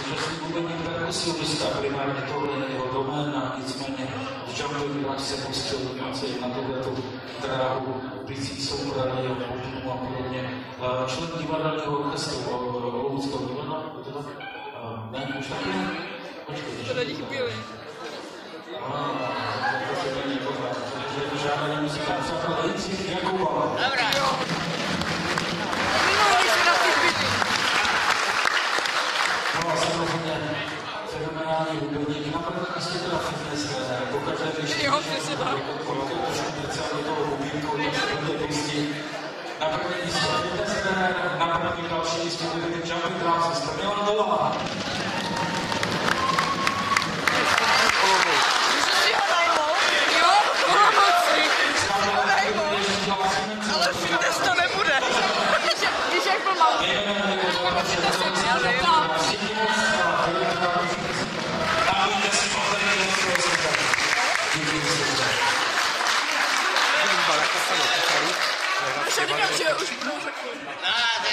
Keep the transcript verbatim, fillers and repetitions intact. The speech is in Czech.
Současný bubeník Darko Silvestra, primárně tohle je jeho doména, nicméně v jumping branch se pustil dokonce i na tohletu dráhu, blící soubrany, popnu a podobně. Člen divadelního orchestru Olomouckého divadla, je to tak? Ne, už taky ne? Počkej. To není chvíli. To se není pořád, protože to žádná muzika, přátelé, Jindřich Jakuba. Dobrá. Minulý se na ty zbyty. No a samozřejmě fenomenální hudebník, napadl prostě teda fitness trenér, pokaždé když Jo, ty se dá. kolik trošku speciálně toho hubínku, to se bude pustí. Na první místě fitness trenér, na první další místě bude být jumping branch, sestr Milan Dolá. Ale fitness to nebude. Víš, jak byl malý. Tak fitness to měl, že jo? Už říkám, že už budou řeknout.